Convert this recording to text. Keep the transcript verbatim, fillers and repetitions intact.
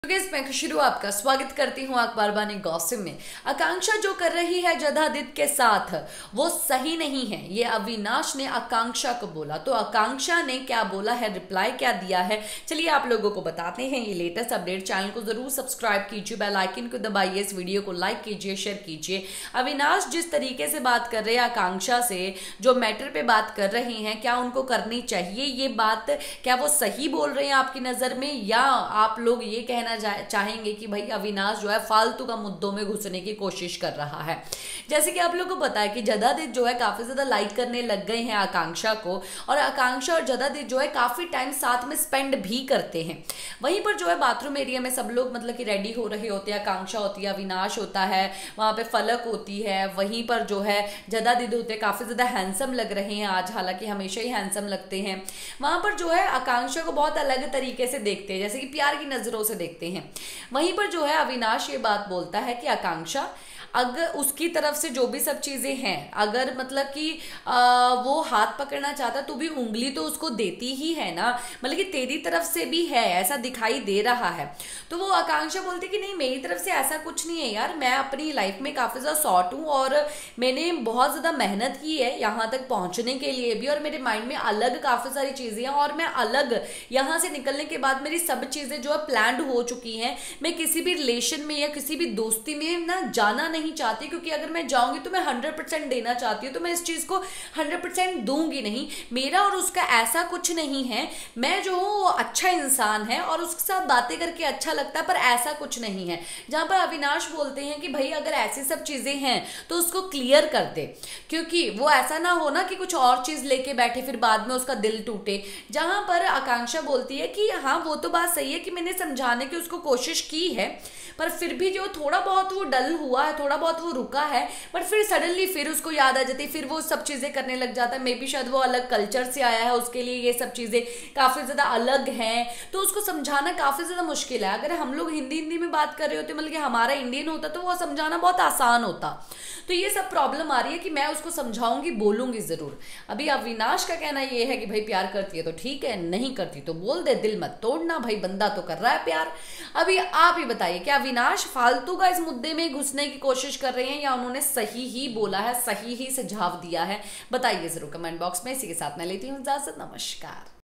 Guys, मैं खुशरू आपका स्वागत करती हूँ अखबार बानी गॉसिप में। आकांक्षा जो कर रही है जदादित के साथ वो सही नहीं है, ये अविनाश ने आकांक्षा को बोला। तो आकांक्षा ने क्या बोला है, रिप्लाई क्या दिया है, चलिए आप लोगों को बताते हैं। ये लेटेस्ट अपडेट, चैनल को जरूर सब्सक्राइब कीजिए, बेल आइकन को दबाइए, इस वीडियो को लाइक कीजिए, शेयर कीजिए। अविनाश जिस तरीके से बात कर रहे हैं आकांक्षा से, जो मैटर पे बात कर रहे हैं, क्या उनको करनी चाहिए ये बात? क्या वो सही बोल रहे हैं आपकी नजर में, या आप लोग ये कहना चाहेंगे कि भाई अविनाश जो है फालतू का मुद्दों में घुसने की कोशिश कर रहा है? जैसे कि आप लोगों को पता है कि जदादित जो है काफी ज्यादा लाइक करने लग गए हैं आकांक्षा को, और आकांक्षा और जदादित जो है काफी टाइम साथ में स्पेंड भी करते हैं। वहीं पर जो है बाथरूम एरिया में सब लोग मतलब कि रेडी हो रहे होते हैं, आकांक्षा होती है, अविनाश होता है, वहां पे फलक होती है, वहीं पर जो है जदादित होते हैं, काफी ज्यादा हैंडसम लग रहे हैं आज, हालांकि हमेशा ही हैंडसम लगते हैं। वहां पर जो है आकांक्षा को बहुत अलग तरीके से देखते हैं, जैसे कि प्यार की नजरों से देखते हैं। वहीं पर जो है अविनाश ये बात बोलता है कि आकांक्षा, अगर उसकी तरफ से जो भी सब चीजें हैं, अगर मतलब कि आ, वो हाथ पकड़ना चाहता तो भी उंगली तो उसको देती ही है ना, मतलब कि तेरी तरफ से भी है, ऐसा दिखाई दे रहा है। तो वो आकांक्षा बोलती कि नहीं, मेरी तरफ से ऐसा कुछ नहीं है यार, मैं अपनी लाइफ में काफी ज्यादा शॉर्ट हूँ और मैंने बहुत ज्यादा मेहनत की है यहाँ तक पहुंचने के लिए भी, और मेरे माइंड में अलग काफी सारी चीजें हैं, और मैं अलग यहाँ से निकलने के बाद मेरी सब चीजें जो है प्लान्ड हो चुकी हैं। मैं किसी भी रिलेशन में या किसी भी दोस्ती में ना जाना नहीं नहीं चाहती, क्योंकि अगर मैं जाऊंगी तो मैं हंड्रेड परसेंट देना चाहती हूँ, तो मैं इस चीज को हंड्रेड परसेंट दूंगी नहीं। मेरा और उसका ऐसा कुछ नहीं है, मैं जो हूँ वो अच्छा इंसान है और उसके साथ बातें करके अच्छा लगता है, पर ऐसा कुछ नहीं है। जहां पर अविनाश बोलते हैं कि भाई अगर ऐसी सब चीजें हैं तो उसको क्लियर कर दे, क्योंकि वो ऐसा ना हो ना कि कुछ और चीज लेके बैठे फिर बाद में उसका दिल टूटे। जहां पर आकांक्षा बोलती है कि हाँ वो तो बात सही है कि मैंने समझाने की उसको कोशिश की है, पर फिर भी जो थोड़ा बहुत वो डल हुआ है, थोड़ा बहुत वो रुका है, बट फिर सडनली फिर उसको याद आ जाती है, फिर वो सब चीजें करने लग जाता है। मे बी शायद वो अलग कल्चर से आया है, उसके लिए ये सब चीजें काफी ज्यादा अलग हैं, तो उसको समझाना काफी ज्यादा मुश्किल है। अगर हम लोग हिंदी हिंदी में बात कर रहे होते, मतलब कि हमारा इंडियन होता, तो वो समझाना बहुत आसान होता। तो ये सब प्रॉब्लम आ रही है कि मैं उसको समझाऊंगी, बोलूंगी जरूर। अभी अविनाश का कहना ये है कि भाई प्यार करती है तो ठीक है, नहीं करती तो बोल दे, दिल मत तोड़ना, भाई बंदा तो कर रहा है प्यार। अभी आप ही बताइए, क्या अविनाश फालतू का इस मुद्दे में घुसने की कोशिश कर रहे हैं, या उन्होंने सही ही बोला है, सही ही सुझाव दिया है? बताइए जरूर कमेंट बॉक्स में। इसी के साथ मैं लेती हूँ इजाजत, नमस्कार।